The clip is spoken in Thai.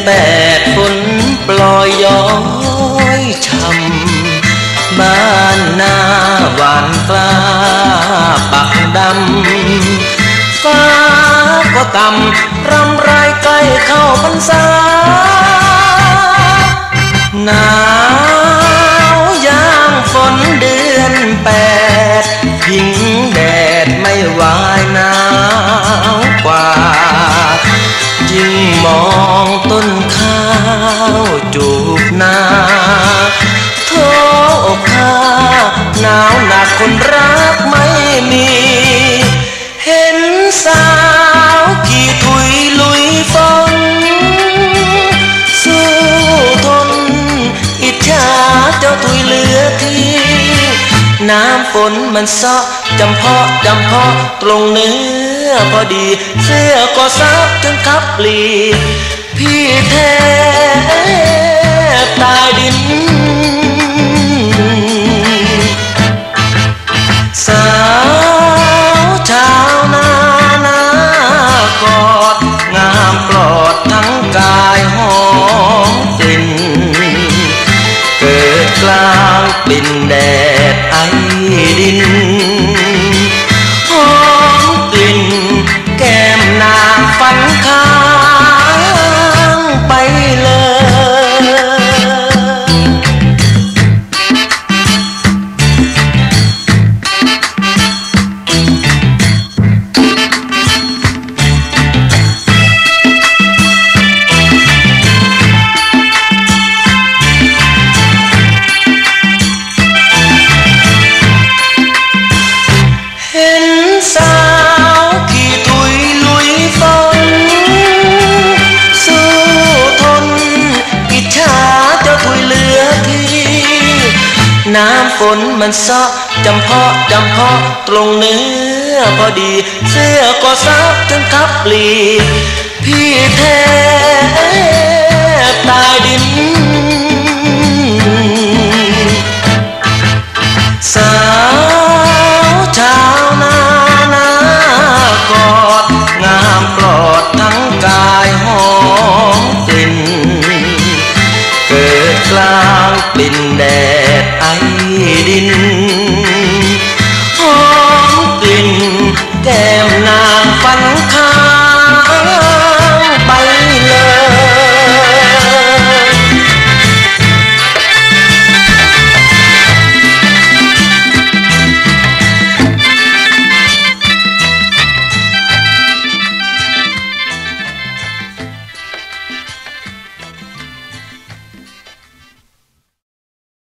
แปดฝนปล่อยย้อยช่ำบ้านนาหวานกล้าปักดำฟ้าก็ต่ำรำไรใกล้เข้าพรรษาหนาวยามฝนเดือนแปดพิงแดดไม่ไหวหนาวกว่ายิ่งมองต้นข้าวจูบหน้าโทษข้าหนาวหนักคนรักไม่มีเห็นสาวขี่ถุยลุยฝนสู้ทนอิจฉาเจ้าถุยเหลือที่น้ำฝนมันเซาะจำเพาะตรงเนื้อพอดีเสื้อก็ซับจนคับปลีพี่แทบตายดินสาวชาวนาหน้ากอดงามปลอดทั้งกายหอมกลิ่นเกิดกลางกลิ่นแดดไอดินหอมกลิ่นแก้มนางฝันค้างไปเลยสาวขี่ถุยลุยฝนสู้ทนอิจฉาเจ้าถุยเหลือที่น้ำฝนมันเซาะจำเพาะตรงเนื้อพอดีเสื้อก็ซับจนคับปลีพี่แทบตายดินสาวชาวนาหน้ากอดงามปลอดทั้งกายหอมกลิ่นเกิดกลางกลิ่นแด